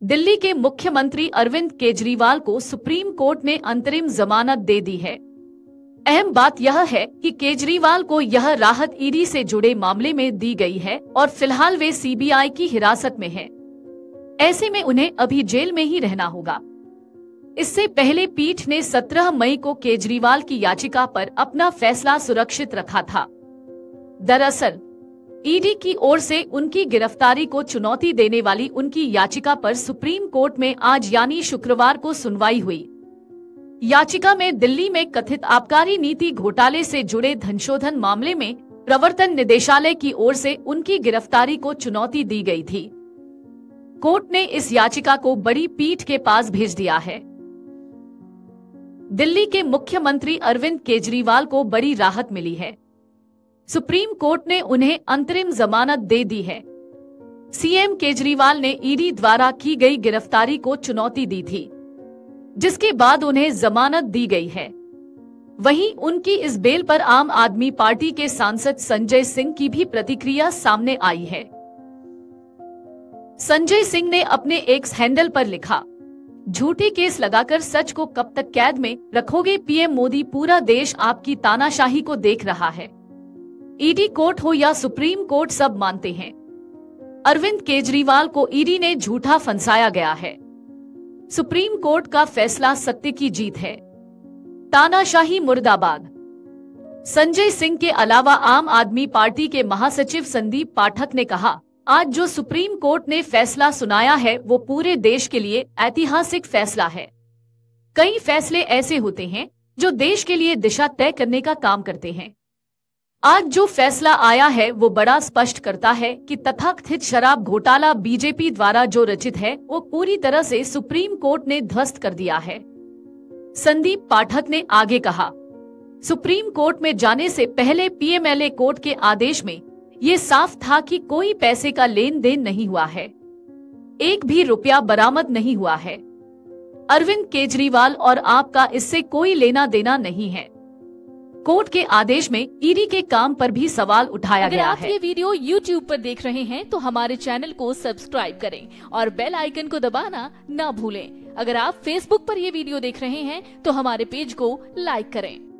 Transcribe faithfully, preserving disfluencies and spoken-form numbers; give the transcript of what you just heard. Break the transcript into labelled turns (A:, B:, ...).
A: दिल्ली के मुख्यमंत्री अरविंद केजरीवाल को सुप्रीम कोर्ट ने अंतरिम जमानत दे दी है। अहम बात यह है कि केजरीवाल को यह राहत ईडी से जुड़े मामले में दी गई है और फिलहाल वे सीबीआई की हिरासत में हैं। ऐसे में उन्हें अभी जेल में ही रहना होगा। इससे पहले पीठ ने सत्रह मई को केजरीवाल की याचिका पर अपना फैसला सुरक्षित रखा था। दरअसल ईडी की ओर से उनकी गिरफ्तारी को चुनौती देने वाली उनकी याचिका पर सुप्रीम कोर्ट में आज यानी शुक्रवार को सुनवाई हुई। याचिका में दिल्ली में कथित आबकारी नीति घोटाले से जुड़े धनशोधन मामले में प्रवर्तन निदेशालय की ओर से उनकी गिरफ्तारी को चुनौती दी गई थी। कोर्ट ने इस याचिका को बड़ी पीठ के पास भेज दिया है। दिल्ली के मुख्यमंत्री अरविंद केजरीवाल को बड़ी राहत मिली है। सुप्रीम कोर्ट ने उन्हें अंतरिम जमानत दे दी है। सीएम केजरीवाल ने ईडी द्वारा की गई गिरफ्तारी को चुनौती दी थी, जिसके बाद उन्हें जमानत दी गई है। वहीं उनकी इस बेल पर आम आदमी पार्टी के सांसद संजय सिंह की भी प्रतिक्रिया सामने आई है। संजय सिंह ने अपने एक्स हैंडल पर लिखा, झूठे केस लगाकर सच को कब तक कैद में रखोगे पीएम मोदी, पूरा देश आपकी तानाशाही को देख रहा है। ईडी कोर्ट हो या सुप्रीम कोर्ट, सब मानते हैं अरविंद केजरीवाल को ईडी ने झूठा फंसाया गया है। सुप्रीम कोर्ट का फैसला सत्य की जीत है। तानाशाही मुर्दाबाद। संजय सिंह के अलावा आम आदमी पार्टी के महासचिव संदीप पाठक ने कहा, आज जो सुप्रीम कोर्ट ने फैसला सुनाया है वो पूरे देश के लिए ऐतिहासिक फैसला है। कई फैसले ऐसे होते हैं जो देश के लिए दिशा तय करने का काम करते हैं। आज जो फैसला आया है वो बड़ा स्पष्ट करता है कि तथाकथित शराब घोटाला बीजेपी द्वारा जो रचित है वो पूरी तरह से सुप्रीम कोर्ट ने ध्वस्त कर दिया है। संदीप पाठक ने आगे कहा, सुप्रीम कोर्ट में जाने से पहले पीएमएलए कोर्ट के आदेश में ये साफ था कि कोई पैसे का लेन देन नहीं हुआ है, एक भी रुपया बरामद नहीं हुआ है। अरविंद केजरीवाल और आपका इससे कोई लेना देना नहीं है। कोर्ट के आदेश में ईडी के काम पर भी सवाल उठाया गया है।
B: अगर आप ये वीडियो यूट्यूब पर देख रहे हैं तो हमारे चैनल को सब्सक्राइब करें और बेल आइकन को दबाना ना भूलें। अगर आप फेसबुक पर ये वीडियो देख रहे हैं तो हमारे पेज को लाइक करें।